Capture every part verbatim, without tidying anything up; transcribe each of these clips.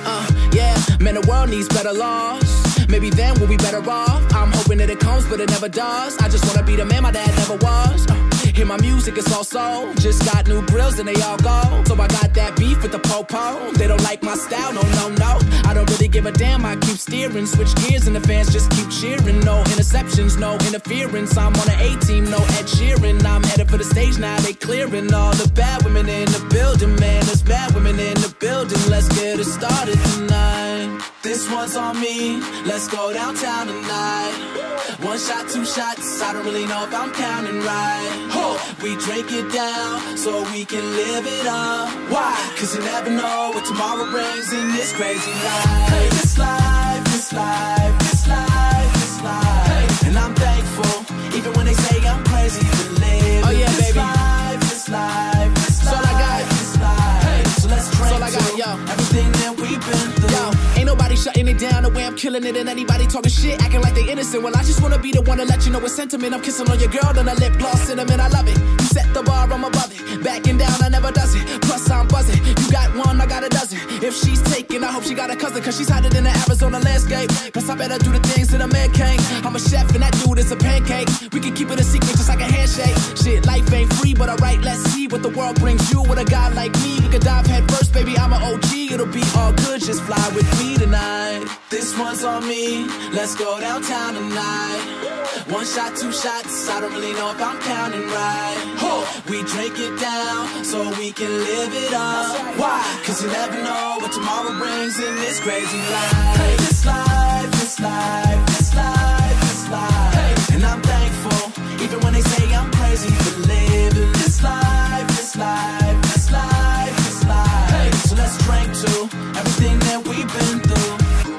Uh, yeah, man, the world needs better laws. Maybe then we'll be better off. I'm hoping that it comes, but it never does. I just wanna be the man my dad never was. Uh, hear my music, it's all soul. Just got new grills and they all go. So I got that beef with the po-po. They don't like my style, no, no, no. I don't really give a damn, I keep steering. Switch gears and the fans just keep cheering. No interceptions, no interference. I'm on an A-team, no Ed Sheeran. I'm headed for the stage now, they clearing all the bad women in the building. Man, there's bad women in the building. Let's get it started tonight. This one's on me, let's go downtown tonight. One shot, two shots, I don't really know if I'm counting right. Oh, we drink it down so we can live it up. Why? Cause you never know what tomorrow brings in this crazy life. Hey, this life, this life, this life, this life. Hey. And I'm thankful, even when they say I'm crazy for living. Oh yeah, this baby. Life, this life, this life, all I got. This life. Hey. So let's drink all I got, to yo. Everything that we've been through. Yo. Ain't nobody shutting it down the way I'm killing it. And anybody talking shit, acting like they innocent. Well, I just wanna be the one to let you know it's sentiment. I'm kissing on your girl, on the lip gloss cinnamon. I love it. You set the bar, I'm above it. Backing down, I never does it. Plus I'm buzzing. You got one, I got a dozen. If she's taken, I hope she got a cousin. Cause she's hiding in the Arizona landscape. Plus I better do the things that a man can't. I'm a chef and that dude is a pancake. We can keep it a secret just like a handshake. Shit, life ain't free, but alright, let's see what the world brings you. With a guy like me, we could dive head first, baby, I'm an O G. It'll be all good, just fly with me tonight. This one's on me, let's go downtown tonight. One shot, two shots, I don't really know if I'm counting right. Oh, we drink it down so we can live it up. Why? Cause you never know what tomorrow brings in this crazy life. Hey, this life, this life, this life, this life. Hey. And I'm thankful, even when they say I'm crazy for living this life, this life, this life, this life. Hey. So let's drink to everything that we've been through.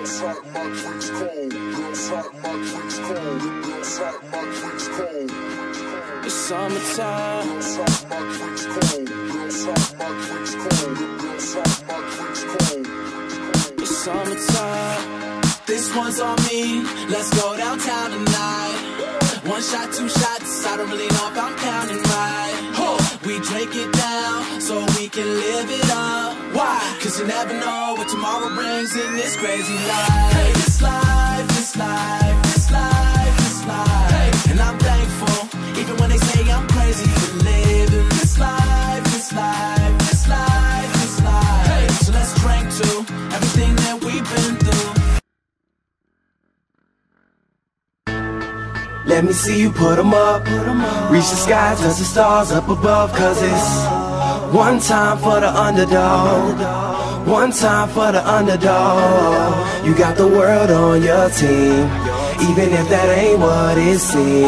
My drinks cold, girls hot, my drinks cold, girls hot, my drinks cold. It's summertime. Girls hot, my drinks cold, girls hot, my drinks cold, girls hot, my drinks cold. It's summertime. This one's on me, let's go downtown tonight. One shot, two shots, I don't really know if I'm counting right. Oh, we drink it down so we can live it up. Why? Cause you never know what tomorrow brings in this crazy life. Hey, this life, this life, this life, this life. Hey. And I'm thankful, even when they say I'm crazy for living this life, this life, this life, this life. Hey. So let's drink to everything that we've been through. Let me see you put 'em up. Reach the sky, touch the stars up above. Cause it's one time for the underdog. One time for the underdog. You got the world on your team, even if that ain't what it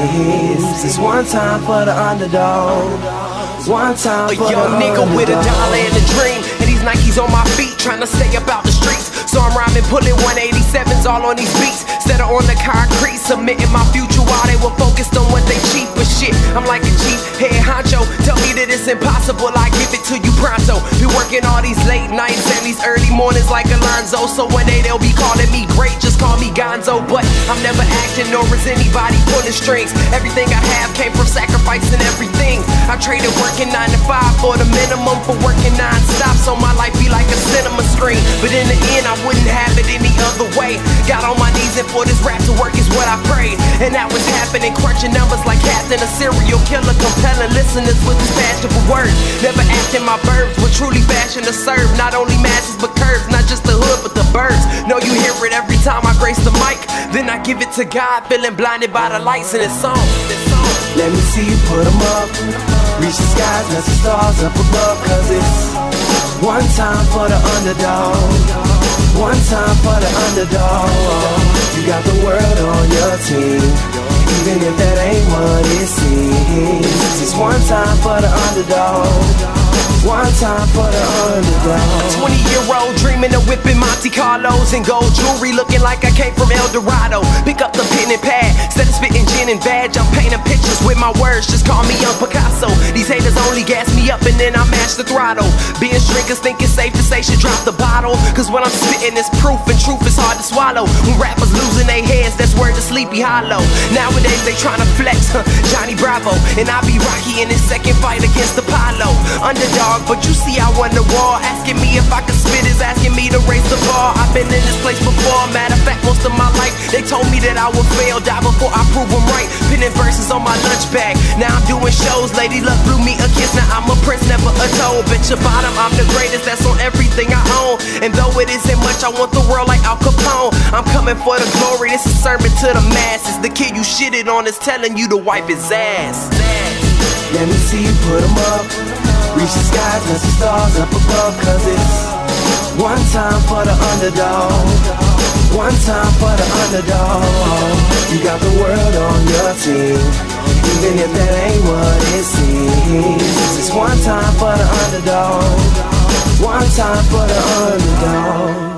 seems. It's one time for the underdog. One time for a young nigga underdog. with a dollar and a dream, and these Nikes on my feet, trying to stay about the streets. So I'm rhyming, pulling one eighty-sevens all on these beats, instead of on the concrete, submitting my future while they were focused on what they cheap. But shit, I'm like a chief head honcho. Tell me that it's impossible, I give it to you pronto. Be working all these late nights and these early mornings like Alonzo. So one day they'll be calling me great, just call me Gonzo. But I'm never acting, nor is anybody pulling strings. Everything I have came from sacrificing everything. I traded working nine to five for the minimum for working non-stop, so my life be like a cinema screen. But in the end, I wouldn't have it any other way. Got on my knees and for this rap to work is what I prayed. And that was happening, crunching numbers like Captain, a serial killer, compelling listeners with his passion for words. Never acting my verbs, but truly fashion to serve not only masses but curves, not just the hood but the birds. Know you hear it every time I grace the mic, then I give it to God, feeling blinded by the lights in this song. Let me see you put 'em up. Reach the skies, touch the stars up above. Cause it's one time for the underdog. One time for the underdog. You got the world on your team, even if that ain't what it seems. It's one time for the underdog. One time for the underdog. twenty year old dreaming of whipping Monte Carlos and gold jewelry, looking like I came from El Dorado. Pick up the pen and pad, instead of spitting gin and vag, I'm painting pictures with my words, just call me Young Picasso. These haters only gas me up and then I mash the throttle. Being drinkers think it's safe to say should drop the bottle, cause what I'm spitting is proof and truth is hard to swallow. When rappers losing their heads, that's word to Sleepy Hollow. Nowadays they tryna flex, huh, Johnny Bravo, and I be Rocky in his second fight against Apollo. Underdog, but you see I won the war. Asking me if I could spit is asking me to raise the bar. I've been in this place before. Matter of fact, most of my life they told me that I would fail, die before I prove them right. Pinning verses on my lunch bag. Now I'm doing shows. Lady Luck blew me a kiss. Now I'm a prince, never a toad. Bet your bottom, I'm the greatest. That's on everything I own. And though it isn't much, I want the world like Al Capone. I'm coming for the glory. This is a sermon to the masses. The kid you shitted on is telling you to wipe his ass. Let me see you put 'em up. Reach the skies, let the stars up above. Cause it's one time for the underdog. One time for the underdog. You got the world on your team, even if that ain't what it seems. It's one time for the underdog. One time for the underdog.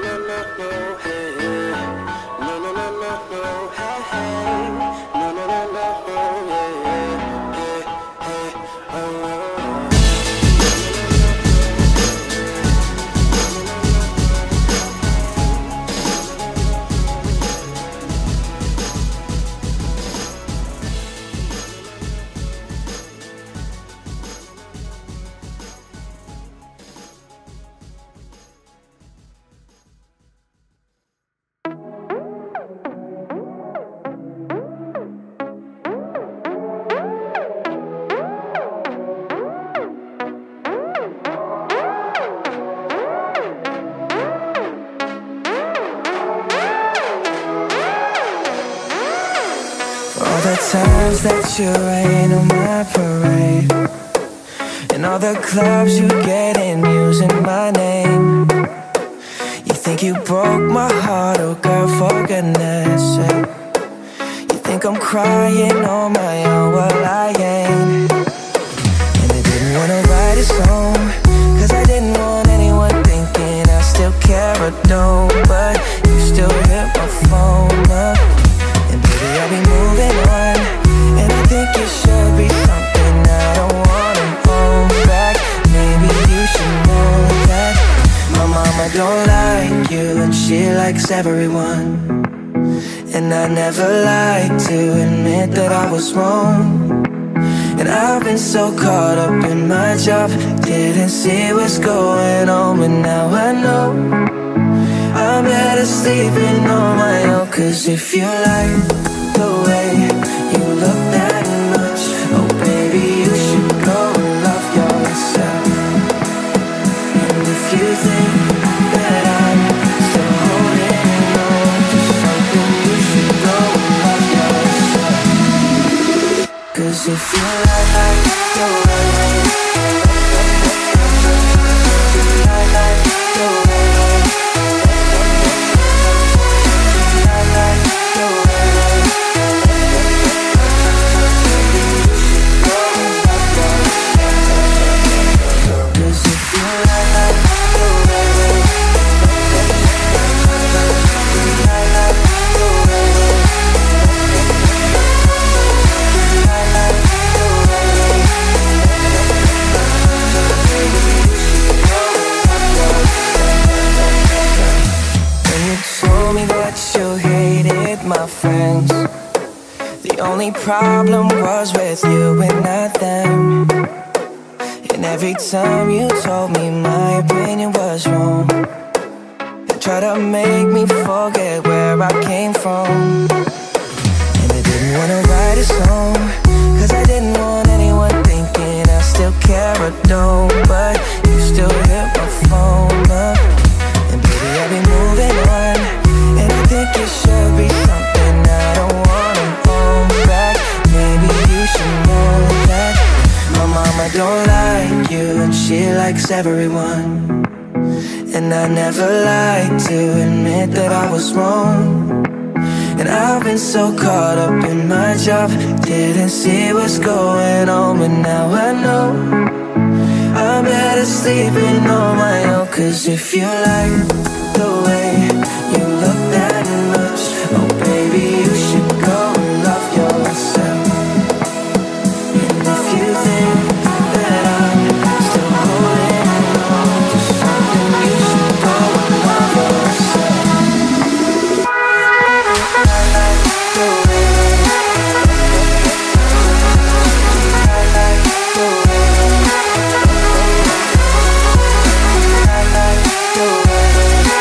The times that you rain on my parade, and all the clubs you get in using my name. You think you broke my heart, oh girl, for goodness sake. You think I'm crying on my own, well I ain't. And I didn't wanna write a song, cause I didn't want anyone thinking I still care or don't. But you still hit my phone up, and baby I'll be moving on. And I think it should be something I don't wanna hold back. Maybe you should know that my mama don't like you and she likes everyone. And I never like to admit that I was wrong. And I've been so caught up in my job, didn't see what's going on. But now I know I'm better sleeping on my own. Cause if you like the way you look that much, oh baby, you should go and love yourself. And if you think that I'm still holding on to something, you should go and love yourself. Cause if you like the way I like the way I like the way. My friends, the only problem was with you and not them. And every time you told me my opinion was wrong, you tried to make me forget where I came from. And I didn't wanna write a song, cause I didn't want anyone thinking I still care or don't. But you still hit my phone up, and baby I've been moving on. And I think it should be something I don't wanna hold back. Maybe you should know that my mama don't like you and she likes everyone. And I never like to admit that I was wrong. And I've been so caught up in my job, didn't see what's going on. But now I know I'm better sleeping on my own. Cause if you like the way you look that much, oh baby, you should go and love yourself. And if you think that I'm still holding on to something, you should go and love yourself. I like the way I like the way I like the way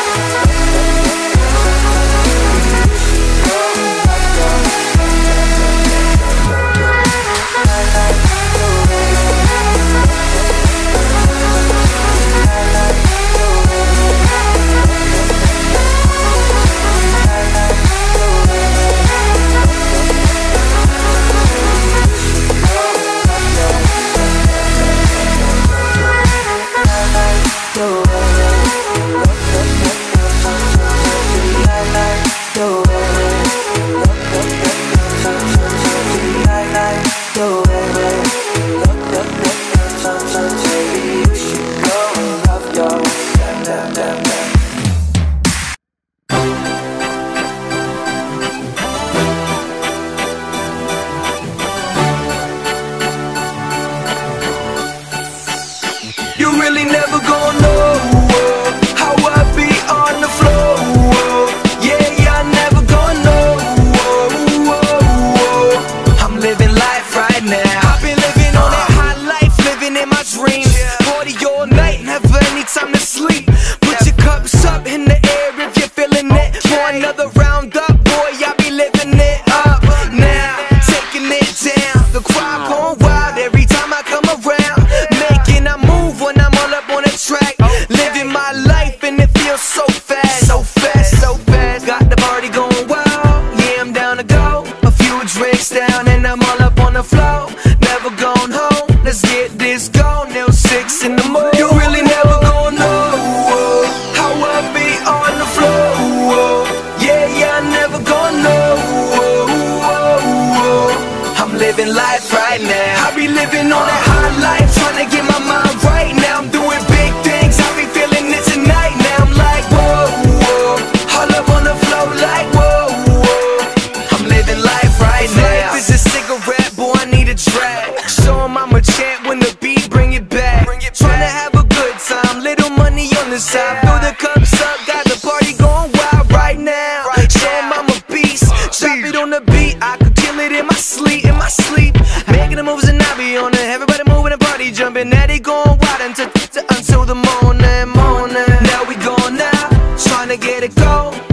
fast, so fast, so fast. Got the party going wild, yeah, I'm down to go. A few drinks down and I'm all up on the floor. Never gone home, let's get this going till six in the morning. You really never gonna know how I be on the floor. Yeah, yeah, I never gonna know. I'm living life right now. I be living on that high life, trying to get my mind right now. I'm doing big things, I be feeling it tonight. Now I'm like, whoa, whoa, all up on the floor like, whoa, whoa. I'm living life right now. Life is a cigarette, boy, I need a drag. Show 'em I'm a champ when the beat bring it back. Trying to have a good time, little money on the side. Fill the cups up, got the party going wild right now. Show 'em I'm a beast, drop it on the beat. I could kill it in my sleep, in my sleep. Making the moves and I be on it. Everybody moving and party jumping. Now they going wild until, until the morning, morning. Now we going out, trying to get it go.